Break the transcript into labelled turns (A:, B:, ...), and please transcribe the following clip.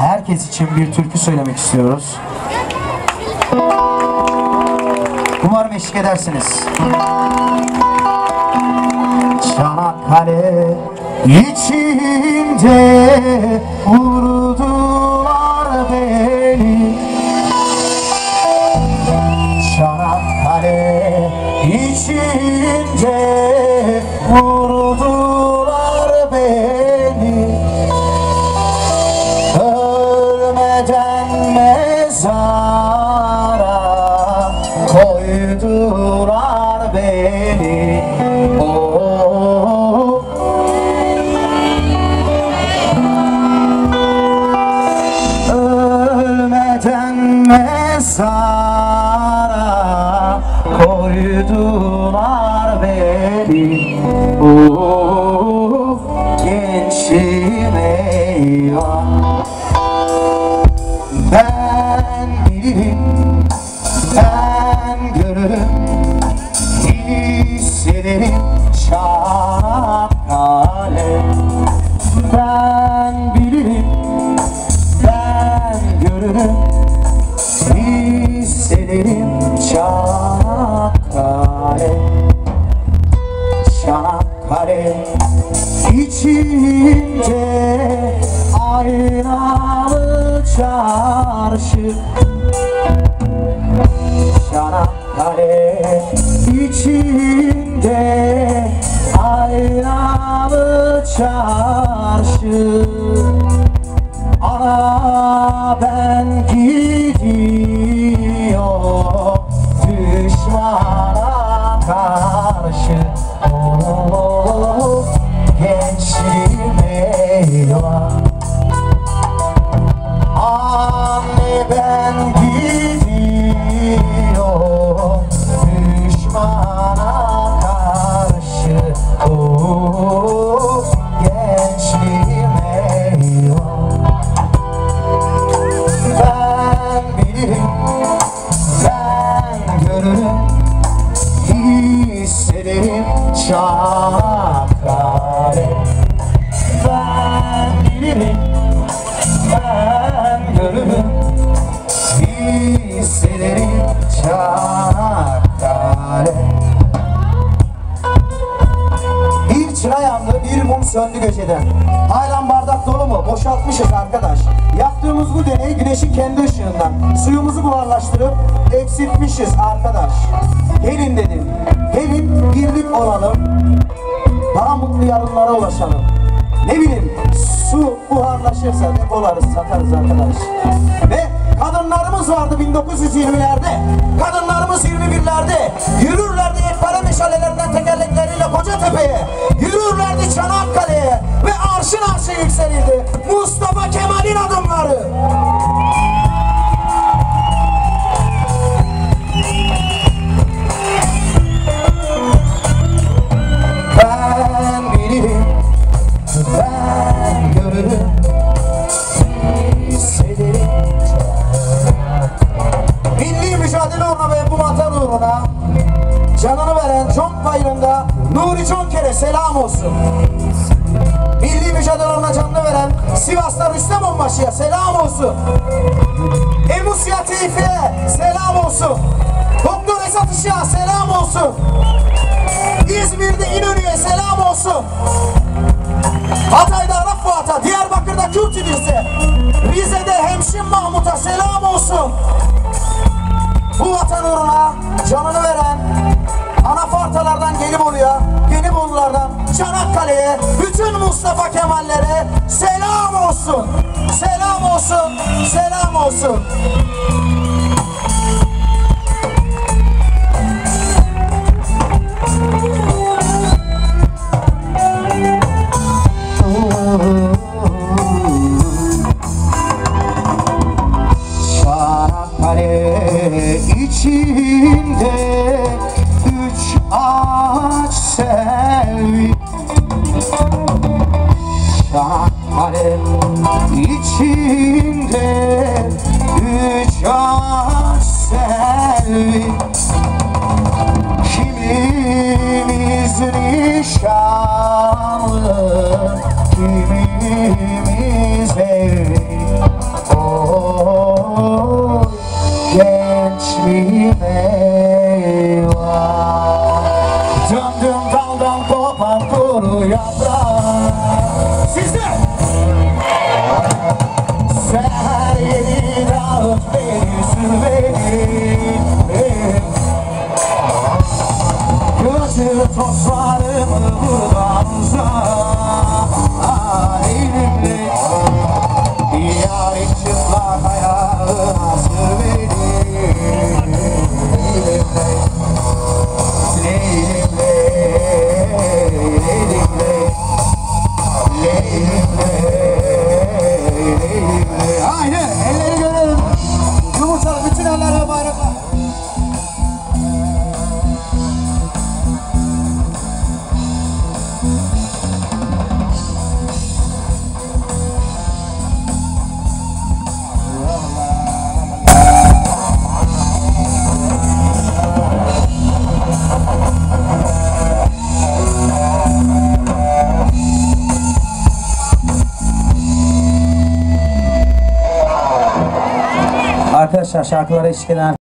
A: herkes için bir türkü söylemek istiyoruz. Umarım eşlik edersiniz. Çanakkale içinde vurdular beni. Çanakkale içinde vurdular beni. Ölmeden mezara koydular beni. Oh. Ölmeden mezara koydular beni. Oh. Gençliğim eyvah. Ben bilirim, ben görürüm, hissederim Çanakkale. Ben bilirim, ben görürüm, hissederim Çanakkale. Çanakkale içinde aynalı çarşı. Çanakkale içinde aynalı çarşı. Ana ben gidiyor düşmana karşı. Oh, gençliğim eyvah. Anne ben gidiyor düşmana karşı. Oh, gençliğim eyvah. Ben bilirim, ben görürüm, hissederim Çanakkale. Ben bilirim, ben görürüm, hissederim Çanakkale. Bir çıra yandı, bir mum söndü köşeden. Halen bardak dolu mu? Boşaltmışız arkadaş. Yaptığımız bu deney güneşin kendi ışığından. Suyumuzu buharlaştırıp eksiltmişiz arkadaş. Gelin dedim, gelin birlik olalım, daha mutlu yarınlara ulaşalım. Ne bileyim, su buharlaşırsa depolarız, satarız arkadaş. Ve kadınlarımız vardı 1920'lerde, kadınlarımız 21'lerde. Yürürlerdi yekpare meşalelerinden tekerlekleriyle Kocatepe'ye. Yürürlerdi Çanakkale'ye ve arşın arşı yükselirdi Mustafa Kemal'in adımları. Ben bilirim, ben görürüm, hissederim. Milli mücadele uğruna ve bu vatan uğruna canını veren Conk Bayırı'nda Nuri Conker'e selam olsun. Milli mücadele uğruna canını veren Sivas'ta Rüstem Onbaşı'ya selam olsun. Emusya Tevfik'e selam olsun. Doktor Esat Işık'a selam olsun. İzmir'de İnönü'ye selam olsun. Hatay'da Arap Fuat'a, Diyarbakır'da Kürt İdris'e, Rize'de Hemşin Mahmut'a selam olsun. Bu vatan uğruna canını veren Anafartalardan Gelibolu'ya, Gelibolulardan Çanakkale'ye, bütün Mustafa Kemal'lere selam olsun. Selam olsun, selam olsun. Çanakkale içinde üç ağaç selvi. Çanakkale içinde üç ağaç selvi. Kimimiz nişanlı, kimimiz evli.
B: Arkadaşlar şarkılara eşlik eden